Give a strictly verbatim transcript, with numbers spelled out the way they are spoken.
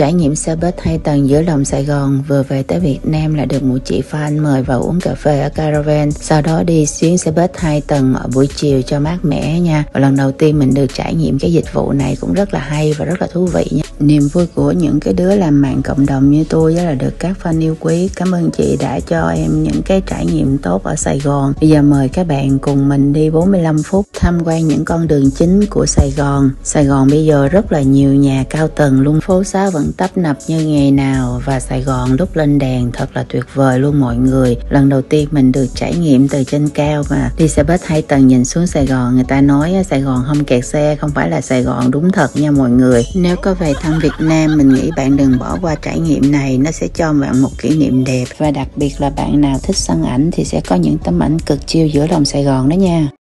trải nghiệm xe bus hai tầng giữa lòng Sài Gòn. Vừa về tới Việt Nam là được một chị fan mời vào uống cà phê ở Caravan, sau đó đi chuyến xe bus hai tầng ở buổi chiều cho mát mẻ nha. Và lần đầu tiên mình được trải nghiệm cái dịch vụ này cũng rất là hay và rất là thú vị nha. Niềm vui của những cái đứa làm mạng cộng đồng như tôi là được các fan yêu quý. Cảm ơn chị đã cho em những cái trải nghiệm tốt ở Sài Gòn. Bây giờ mời các bạn cùng mình đi bốn mươi lăm phút tham quan những con đường chính của Sài Gòn. Sài Gòn bây giờ rất là nhiều nhà cao tầng luôn, phố xá vẫn tấp nập như ngày nào và Sài Gòn lúc lên đèn thật là tuyệt vời luôn mọi người. Lần đầu tiên mình được trải nghiệm từ trên cao mà đi xe bus hai tầng nhìn xuống Sài Gòn. Người ta nói Sài Gòn không kẹt xe, không phải là Sài Gòn đúng thật nha mọi người. Nếu có về thăm Việt Nam, mình nghĩ bạn đừng bỏ qua trải nghiệm này, nó sẽ cho bạn một kỷ niệm đẹp. Và đặc biệt là bạn nào thích săn ảnh thì sẽ có những tấm ảnh cực chill giữa lòng Sài Gòn đó nha.